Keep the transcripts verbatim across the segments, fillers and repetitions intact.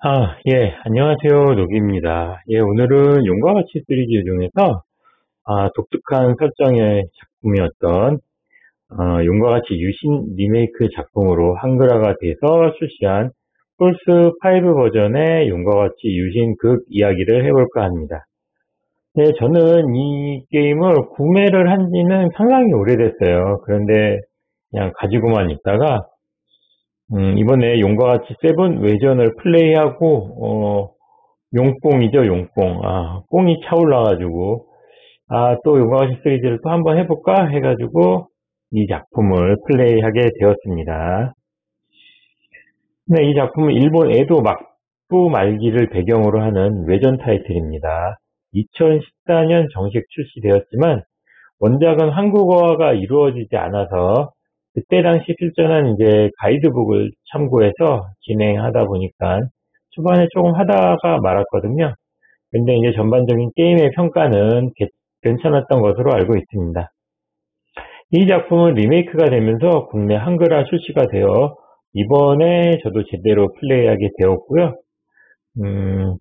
아, 예, 안녕하세요. 녹입니다. 예, 오늘은 용과 같이 시리즈 중에서, 아, 독특한 설정의 작품이었던, 어, 용과 같이 유신 리메이크 작품으로 한글화가 돼서 출시한 플스 파이브 버전의 용과 같이 유신 극 이야기를 해볼까 합니다. 네, 저는 이 게임을 구매를 한 지는 상당히 오래됐어요. 그런데 그냥 가지고만 있다가, 음, 이번에 용과 같이 세븐 외전을 플레이하고, 어, 용뽕이죠, 용뽕. 아, 뽕이 차올라가지고, 아, 또 용과같이 시리즈를 또 한번 해볼까 해가지고, 이 작품을 플레이하게 되었습니다. 네, 이 작품은 일본 에도 막부 말기를 배경으로 하는 외전 타이틀입니다. 이천십사 년 정식 출시되었지만, 원작은 한국어가 이루어지지 않아서, 그때 당시 필전한 이제 가이드북을 참고해서 진행하다 보니까, 초반에 조금 하다가 말았거든요. 근데 이제 전반적인 게임의 평가는 게- 괜찮았던 것으로 알고 있습니다. 이 작품은 리메이크가 되면서 국내 한글화 출시가 되어 이번에 저도 제대로 플레이하게 되었고요. 음,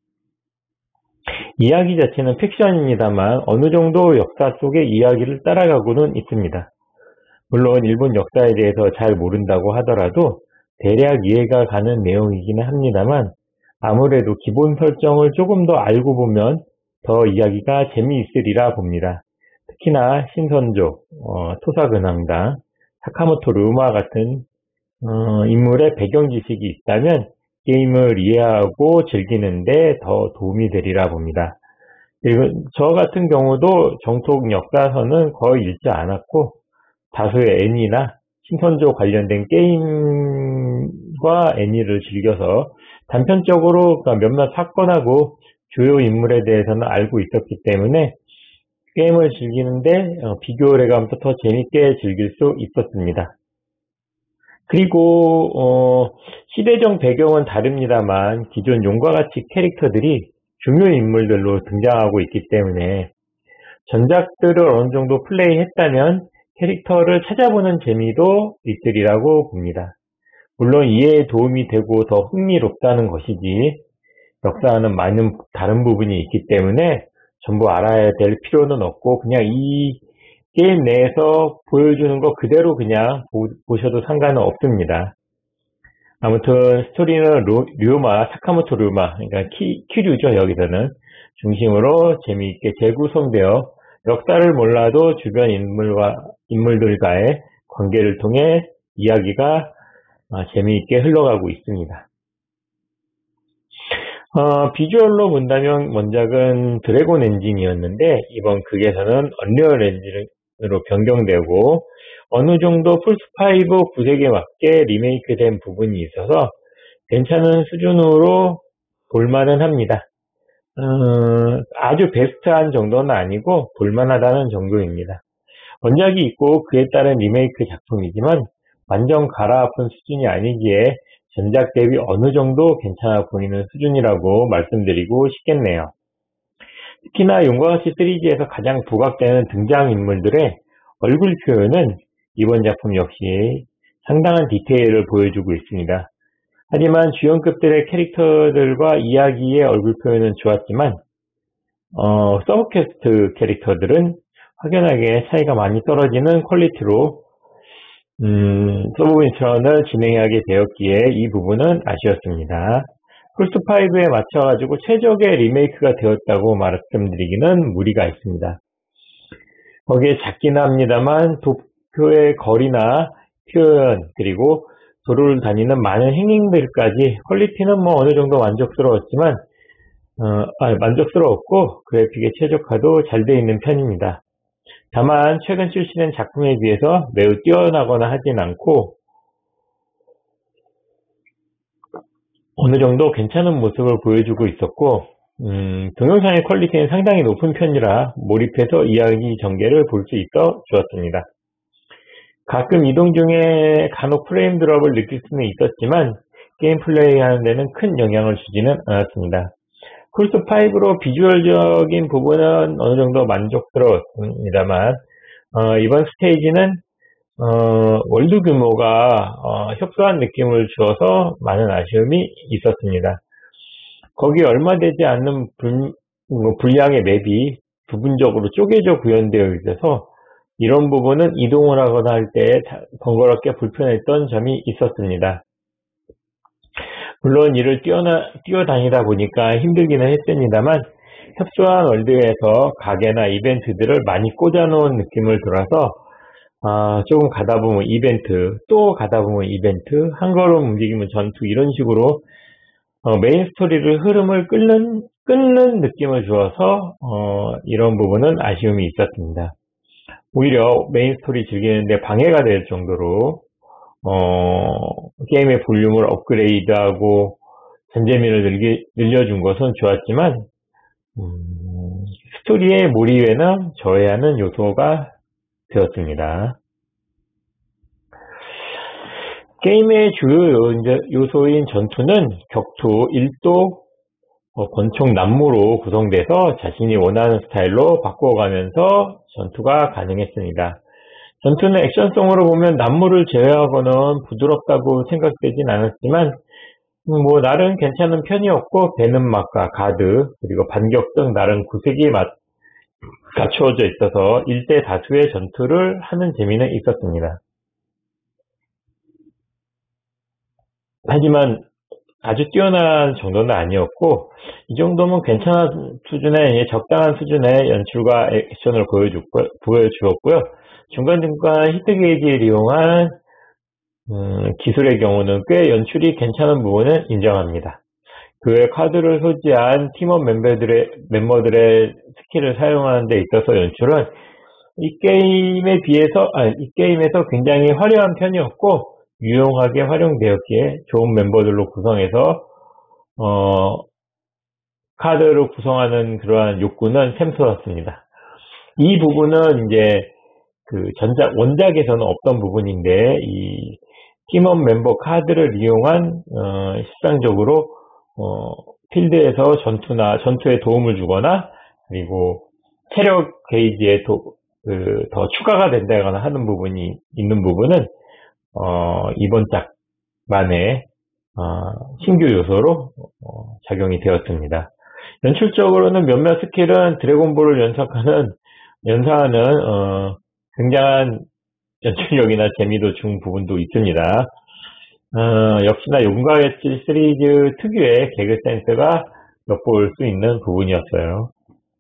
이야기 자체는 픽션입니다만 어느 정도 역사 속의 이야기를 따라가고는 있습니다. 물론 일본 역사에 대해서 잘 모른다고 하더라도 대략 이해가 가는 내용이기는 합니다만 아무래도 기본 설정을 조금 더 알고 보면 더 이야기가 재미있으리라 봅니다. 특히나 신선조, 어, 토사근황당, 사카모토 르마 같은 어, 인물의 배경 지식이 있다면 게임을 이해하고 즐기는데 더 도움이 되리라 봅니다. 그리고 저 같은 경우도 정통 역사서는 거의 읽지 않았고 다수의 애니나 신선조 관련된 게임과 애니를 즐겨서 단편적으로 그러니까 몇몇 사건하고 주요 인물에 대해서는 알고 있었기 때문에 게임을 즐기는데 어, 비교를 해가면서 더 재밌게 즐길 수 있었습니다. 그리고 어, 시대적 배경은 다릅니다만 기존 용과 같이 캐릭터들이 중요 인물들로 등장하고 있기 때문에 전작들을 어느 정도 플레이했다면 캐릭터를 찾아보는 재미도 있으리라고 봅니다. 물론 이해에 도움이 되고 더 흥미롭다는 것이지 역사는 많은 다른 부분이 있기 때문에 전부 알아야 될 필요는 없고 그냥 이 게임 내에서 보여주는 거 그대로 그냥 보, 셔도 상관은 없습니다. 아무튼 스토리는 루, 류마, 사카모토 류마, 그러니까 키, 키류죠 여기서는 중심으로 재미있게 재구성되어 역사를 몰라도 주변 인물과 인물들과의 관계를 통해 이야기가 어, 재미있게 흘러가고 있습니다. 어, 비주얼로 본다면 원작은 드래곤 엔진이었는데 이번 극에서는 언리얼 엔진으로 변경되고 어느 정도 플스파이브 구색에 맞게 리메이크된 부분이 있어서 괜찮은 수준으로 볼만은 합니다. 어, 아주 베스트한 정도는 아니고 볼만하다는 정도입니다. 원작이 있고 그에 따른 리메이크 작품이지만 완전 갈아엎은 수준이 아니기에 전작 대비 어느 정도 괜찮아 보이는 수준이라고 말씀드리고 싶겠네요. 특히나 용과 같이 시리즈에서 가장 부각되는 등장인물들의 얼굴 표현은 이번 작품 역시 상당한 디테일을 보여주고 있습니다. 하지만 주연급들의 캐릭터들과 이야기의 얼굴 표현은 좋았지만 어, 서브캐스트 캐릭터들은 확연하게 차이가 많이 떨어지는 퀄리티로 음, 서브 미션을 진행하게 되었기에 이 부분은 아쉬웠습니다. 플스파이브에 맞춰가지고 최적의 리메이크가 되었다고 말씀드리기는 무리가 있습니다. 거기에 작긴 합니다만 도쿄의 거리나 표현 그리고 도로를 다니는 많은 행행들까지 퀄리티는 뭐 어느 정도 만족스러웠지만 어, 아, 만족스러웠고 그래픽의 최적화도 잘 되어 있는 편입니다. 다만 최근 출시된 작품에 비해서 매우 뛰어나거나 하진 않고 어느 정도 괜찮은 모습을 보여주고 있었고 음, 동영상의 퀄리티는 상당히 높은 편이라 몰입해서 이야기 전개를 볼 수 있어 좋았습니다. 가끔 이동 중에 간혹 프레임 드롭을 느낄 수는 있었지만 게임 플레이하는 데는 큰 영향을 주지는 않았습니다. 플스파이브로 비주얼적인 부분은 어느 정도 만족스러웠습니다만 어, 이번 스테이지는 어, 월드 규모가 어, 협소한 느낌을 주어서 많은 아쉬움이 있었습니다. 거기에 얼마 되지 않는 불, 뭐 분량의 맵이 부분적으로 쪼개져 구현되어 있어서 이런 부분은 이동을 하거나 할 때 번거롭게 불편했던 점이 있었습니다. 물론 이를 뛰어나, 뛰어다니다 보니까 힘들기는 했습니다만 협소한 월드에서 가게나 이벤트들을 많이 꽂아놓은 느낌을 들어서 아, 조금 가다 보면 이벤트, 또 가다 보면 이벤트, 한 걸음 움직이면 전투 이런 식으로 어, 메인 스토리를 흐름을 끊는, 끊는 느낌을 주어서 어, 이런 부분은 아쉬움이 있었습니다. 오히려 메인 스토리 즐기는데 방해가 될 정도로 어, 게임의 볼륨을 업그레이드하고 전재미를 늘기, 늘려준 것은 좋았지만 음, 스토리의 몰입에는 저해하는 요소가 되었습니다. 게임의 주요 요소인 전투는 격투, 일도, 어, 권총 난무로 구성돼서 자신이 원하는 스타일로 바꿔가면서 전투가 가능했습니다. 전투는 액션성으로 보면 난무를 제외하고는 부드럽다고 생각되진 않았지만 음, 뭐 나름 괜찮은 편이었고 배는막과 가드 그리고 반격 등 나름 구색이 맞, 갖추어져 있어서 일대 다수의 전투를 하는 재미는 있었습니다. 하지만 아주 뛰어난 정도는 아니었고 이 정도면 괜찮은 수준의 적당한 수준의 연출과 액션을 보여주었고요. 중간중간 히트게이지를 이용한 음, 기술의 경우는 꽤 연출이 괜찮은 부분은 인정합니다. 그 외 카드를 소지한 팀원 멤버들의, 멤버들의 스킬을 사용하는 데 있어서 연출은 이 게임에 비해서, 아니, 이 게임에서 굉장히 화려한 편이었고, 유용하게 활용되었기에 좋은 멤버들로 구성해서, 어, 카드를 구성하는 그러한 욕구는 샘솟았습니다. 이 부분은 이제 그 전작, 원작에서는 없던 부분인데, 이 팀원 멤버 카드를 이용한, 어, 실상적으로 어, 필드에서 전투나, 전투에 도움을 주거나, 그리고 체력 게이지에 도, 그, 더 추가가 된다거나 하는 부분이 있는 부분은, 어, 이번 작만의, 어, 신규 요소로, 어, 작용이 되었습니다. 연출적으로는 몇몇 스킬은 드래곤볼을 연상하는, 연상하는, 어, 굉장한 연출력이나 재미도 준 부분도 있습니다. 어, 역시나 용과의 칠 시리즈 특유의 개그 센스가 엿볼 수 있는 부분이었어요.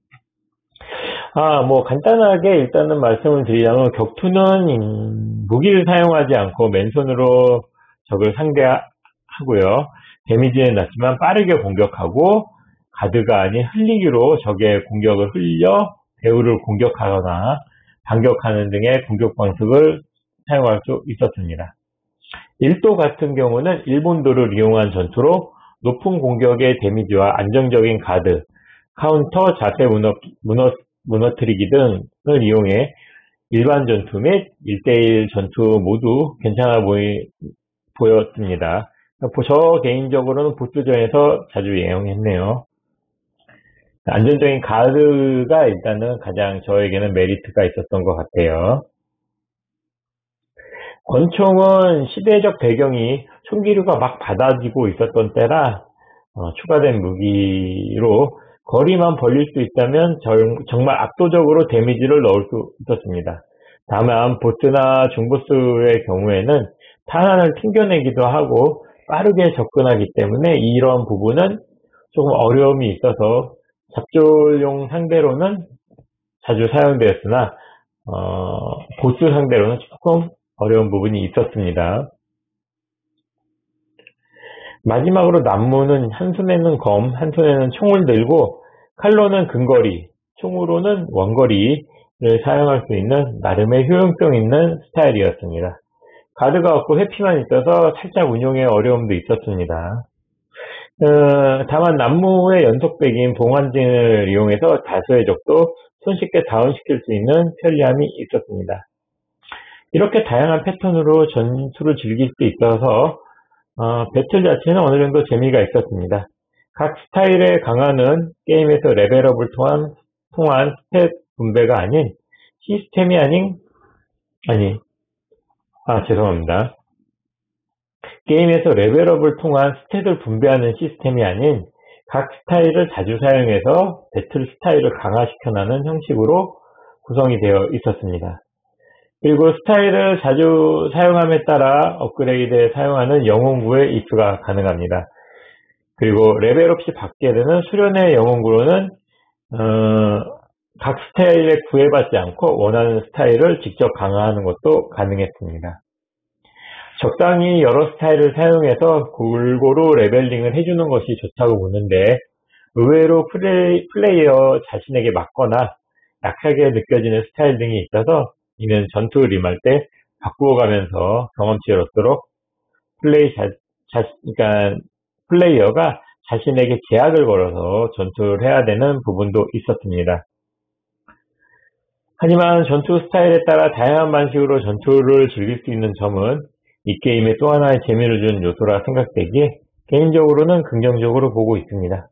아, 뭐 간단하게 일단은 말씀을 드리자면 격투는 음, 무기를 사용하지 않고 맨손으로 적을 상대하고요. 데미지는 낮지만 빠르게 공격하고 가드가 아닌 흘리기로 적의 공격을 흘려 배우를 공격하거나 반격하는 등의 공격 방식을 사용할 수 있었습니다. 일도 같은 경우는 일본도를 이용한 전투로 높은 공격의 데미지와 안정적인 가드, 카운터, 자세 무너, 무너, 무너뜨리기 등을 이용해 일반 전투 및 일 대일 전투 모두 괜찮아 보이, 보였습니다. 저 개인적으로는 보스전에서 자주 이용했네요. 안정적인 가드가 일단은 가장 저에게는 메리트가 있었던 것 같아요. 권총은 시대적 배경이 총기류가 막 받아지고 있었던 때라 어, 추가된 무기로 거리만 벌릴 수 있다면 절, 정말 압도적으로 데미지를 넣을 수 있었습니다. 다만 보스나 중보스의 경우에는 탄환을 튕겨내기도 하고 빠르게 접근하기 때문에 이런 부분은 조금 어려움이 있어서 잡졸용 상대로는 자주 사용되었으나 어, 보스 상대로는 조금 어려운 부분이 있었습니다. 마지막으로 난무는 한 손에는 검, 한 손에는 총을 들고 칼로는 근거리, 총으로는 원거리를 사용할 수 있는 나름의 효용성 있는 스타일이었습니다. 가드가 없고 회피만 있어서 살짝 운용에 어려움도 있었습니다. 어, 다만 난무의 연속백인 봉환진을 이용해서 다수의 적도 손쉽게 다운시킬 수 있는 편리함이 있었습니다. 이렇게 다양한 패턴으로 전투를 즐길 수 있어서 어, 배틀 자체는 어느 정도 재미가 있었습니다. 각 스타일의 강화는 게임에서 레벨업을 통한, 통한 스탯 분배가 아닌 시스템이 아닌 아니 아 죄송합니다. 게임에서 레벨업을 통한 스탯을 분배하는 시스템이 아닌 각 스타일을 자주 사용해서 배틀 스타일을 강화시켜나가는 형식으로 구성이 되어 있었습니다. 그리고 스타일을 자주 사용함에 따라 업그레이드에 사용하는 영웅구의 입수가 가능합니다. 그리고 레벨 없이 받게 되는 수련의 영웅구로는 어, 각 스타일에 구애받지 않고 원하는 스타일을 직접 강화하는 것도 가능했습니다. 적당히 여러 스타일을 사용해서 골고루 레벨링을 해주는 것이 좋다고 보는데 의외로 플레이, 플레이어 자신에게 맞거나 약하게 느껴지는 스타일 등이 있어서 이는 전투 림할 때 바꾸어가면서 경험치를 얻도록 플레이 자, 자, 그러니까 플레이어가 자신에게 제약을 걸어서 전투를 해야 되는 부분도 있었습니다. 하지만 전투 스타일에 따라 다양한 방식으로 전투를 즐길 수 있는 점은 이 게임에 또 하나의 재미를 준 요소라 생각되기에 개인적으로는 긍정적으로 보고 있습니다.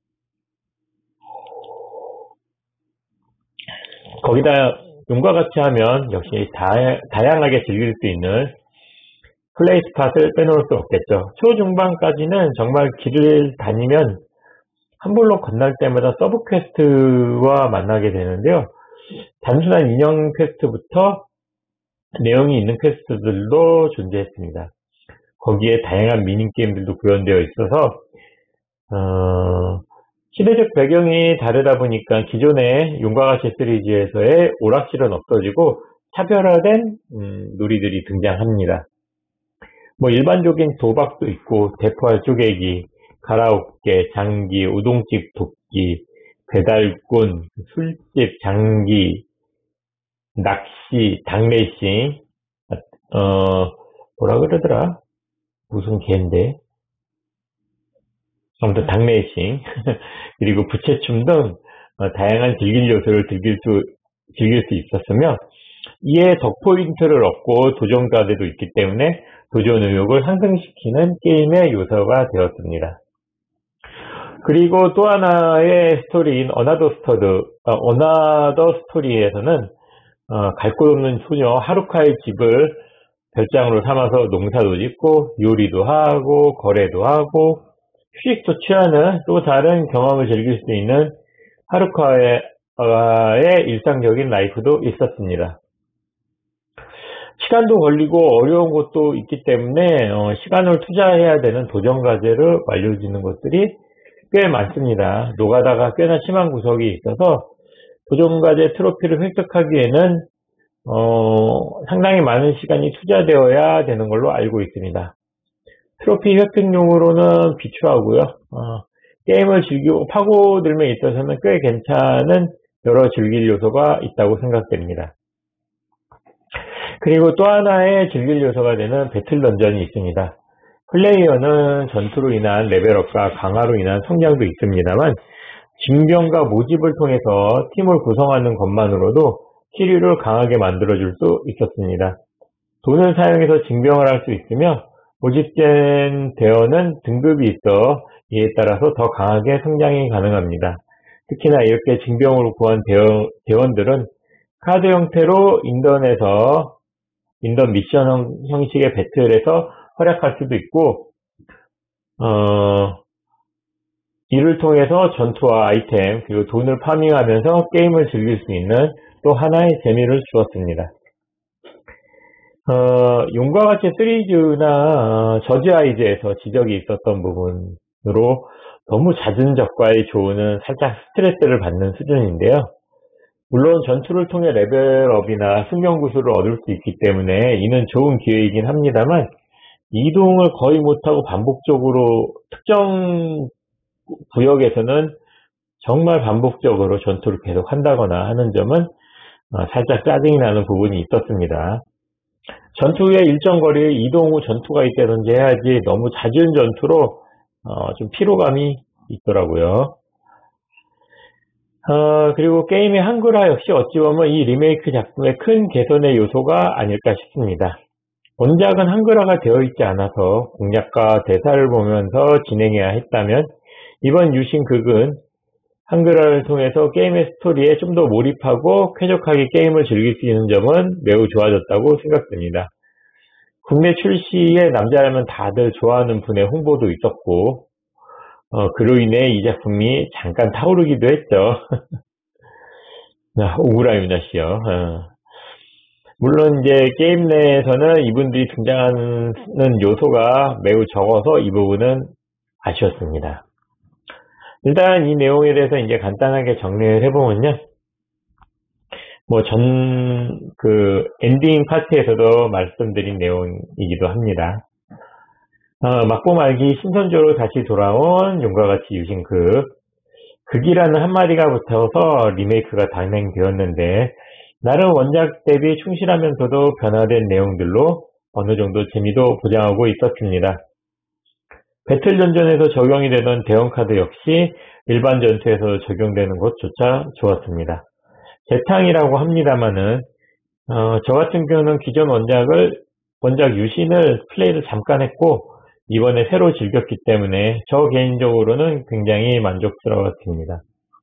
거기다 용과 같이 하면 역시 다, 다양하게 즐길 수 있는 플레이 스팟을 빼놓을 수 없겠죠. 초중반까지는 정말 길을 다니면 한 블록 건널 때마다 서브 퀘스트와 만나게 되는데요. 단순한 인형 퀘스트부터 내용이 있는 퀘스트들도 존재했습니다. 거기에 다양한 미니게임들도 구현되어 있어서 어, 시대적 배경이 다르다 보니까 기존의 용과 같이 시리즈에서의 오락실은 없어지고 차별화된 음, 놀이들이 등장합니다. 뭐 일반적인 도박도 있고 대포알 쪼개기, 가라오케, 장기, 우동집 돕기, 배달꾼, 술집, 장기, 낚시, 닭레이싱, 어, 뭐라 그러더라? 무슨 개인데? 아무튼 닭레이싱, 그리고 부채춤 등 어, 다양한 즐길 요소를 즐길 수, 즐길 수 있었으며, 이에 덕포인트를 얻고 도전가들도 있기 때문에 도전 의욕을 상승시키는 게임의 요소가 되었습니다. 그리고 또 하나의 스토리인 어나더 스터드, 어, 어나더 스토리에서는 어, 갈 곳 없는 소녀 하루카의 집을 별장으로 삼아서 농사도 짓고 요리도 하고 거래도 하고 휴식도 취하는 또 다른 경험을 즐길 수 있는 하루카의 어, 일상적인 라이프도 있었습니다. 시간도 걸리고 어려운 것도 있기 때문에 어, 시간을 투자해야 되는 도전 과제를 완료짓는 것들이 꽤 많습니다. 노가다가 꽤나 심한 구석이 있어서 도전과제 트로피를 획득하기에는 어, 상당히 많은 시간이 투자되어야 되는 걸로 알고 있습니다. 트로피 획득용으로는 비추하고요. 어, 게임을 즐기고 파고들면 있어서는 꽤 괜찮은 여러 즐길 요소가 있다고 생각됩니다. 그리고 또 하나의 즐길 요소가 되는 배틀 던전이 있습니다. 플레이어는 전투로 인한 레벨업과 강화로 인한 성장도 있습니다만 징병과 모집을 통해서 팀을 구성하는 것만으로도 치료를 강하게 만들어줄 수 있었습니다. 돈을 사용해서 징병을 할 수 있으며 모집된 대원은 등급이 있어 이에 따라서 더 강하게 성장이 가능합니다. 특히나 이렇게 징병으로 구한 대원, 대원들은 카드 형태로 인던에서 인던 미션 형식의 배틀에서 활약할 수도 있고 어, 이를 통해서 전투와 아이템 그리고 돈을 파밍하면서 게임을 즐길 수 있는 또 하나의 재미를 주었습니다. 어, 용과 같이 시리즈나 어, 저지 아이즈에서 지적이 있었던 부분으로 너무 잦은 적과의 조우는 살짝 스트레스를 받는 수준인데요. 물론 전투를 통해 레벨업이나 숙련구슬을 얻을 수 있기 때문에 이는 좋은 기회이긴 합니다만 이동을 거의 못하고 반복적으로 특정 구역에서는 정말 반복적으로 전투를 계속 한다거나 하는 점은 살짝 짜증이 나는 부분이 있었습니다. 전투 후에 일정 거리에 이동 후 전투가 있다든지 해야지 너무 잦은 전투로 어, 좀 피로감이 있더라고요. 어, 그리고 게임의 한글화 역시 어찌 보면 이 리메이크 작품의 큰 개선의 요소가 아닐까 싶습니다. 원작은 한글화가 되어 있지 않아서 공략과 대사를 보면서 진행해야 했다면 이번 유신 극은 한글화를 통해서 게임의 스토리에 좀 더 몰입하고 쾌적하게 게임을 즐길 수 있는 점은 매우 좋아졌다고 생각됩니다. 국내 출시의 남자라면 다들 좋아하는 분의 홍보도 있었고 어, 그로 인해 이 작품이 잠깐 타오르기도 했죠. 아, 오그라미나 씨요. 어. 물론 이제 게임 내에서는 이분들이 등장하는 요소가 매우 적어서 이 부분은 아쉬웠습니다. 일단 이 내용에 대해서 이제 간단하게 정리를 해보면요. 뭐 전 그 엔딩 파트에서도 말씀드린 내용이기도 합니다. 어, 막고 말기 신선조로 다시 돌아온 용과 같이 유신극. 극이라는 한마디가 붙어서 리메이크가 단행되었는데 나름 원작 대비 충실하면서도 변화된 내용들로 어느 정도 재미도 보장하고 있었습니다. 배틀 전전에서 적용이 되던 대형카드 역시 일반 전투에서 적용되는 것조차 좋았습니다. 재탕이라고 합니다만은 어, 저 같은 경우는 기존 원작을 원작 유신을 플레이를 잠깐 했고 이번에 새로 즐겼기 때문에 저 개인적으로는 굉장히 만족스러웠습니다.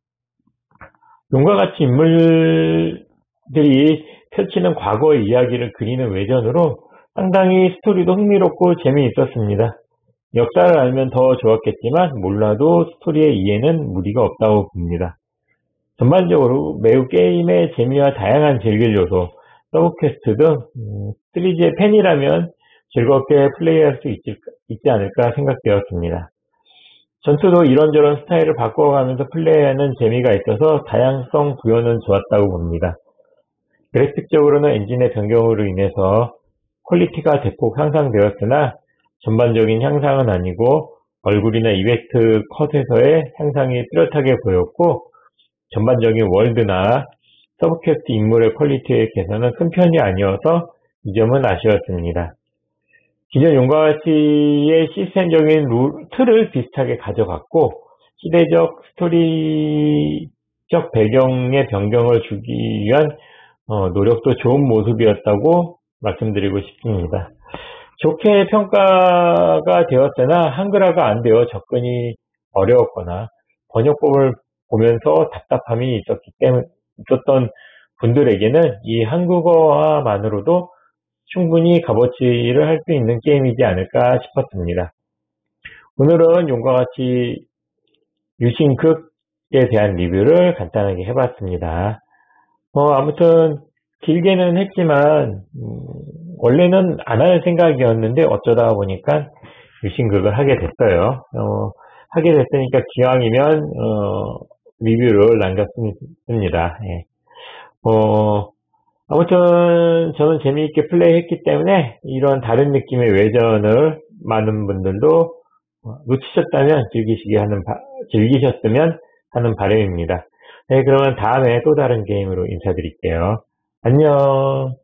용과 같이 인물들이 펼치는 과거의 이야기를 그리는 외전으로 상당히 스토리도 흥미롭고 재미있었습니다. 역사를 알면 더 좋았겠지만 몰라도 스토리의 이해는 무리가 없다고 봅니다. 전반적으로 매우 게임의 재미와 다양한 즐길 요소, 서브퀘스트 등 음, 시리즈의 팬이라면 즐겁게 플레이할 수 있지, 있지 않을까 생각되었습니다. 전투도 이런저런 스타일을 바꿔가면서 플레이하는 재미가 있어서 다양성 부여는 좋았다고 봅니다. 그래픽적으로는 엔진의 변경으로 인해서 퀄리티가 대폭 향상되었으나 전반적인 향상은 아니고 얼굴이나 이펙트 컷에서의 향상이 뚜렷하게 보였고 전반적인 월드나 서브퀘스트 인물의 퀄리티의 개선은 큰 편이 아니어서 이 점은 아쉬웠습니다. 기존 용과 같이의 시스템적인 룰, 틀을 비슷하게 가져갔고 시대적 스토리적 배경의 변경을 주기 위한 어, 노력도 좋은 모습이었다고 말씀드리고 싶습니다. 좋게 평가가 되었으나 한글화가 안 되어 접근이 어려웠거나 번역법을 보면서 답답함이 있었기 때문에 있었던 분들에게는 이 한국어만으로도 충분히 값어치를 할 수 있는 게임이지 않을까 싶었습니다. 오늘은 용과 같이 유신극에 대한 리뷰를 간단하게 해봤습니다. 어, 아무튼 길게는 했지만 음, 원래는 안 할 생각이었는데 어쩌다 보니까 유신극을 하게 됐어요. 어, 하게 됐으니까 기왕이면 어, 리뷰를 남겼습니다. 예. 어, 아무튼 저는 재미있게 플레이했기 때문에 이런 다른 느낌의 외전을 많은 분들도 놓치셨다면 즐기시게 하는 바, 즐기셨으면 하는 바람입니다. 네, 그러면 다음에 또 다른 게임으로 인사드릴게요. 안녕.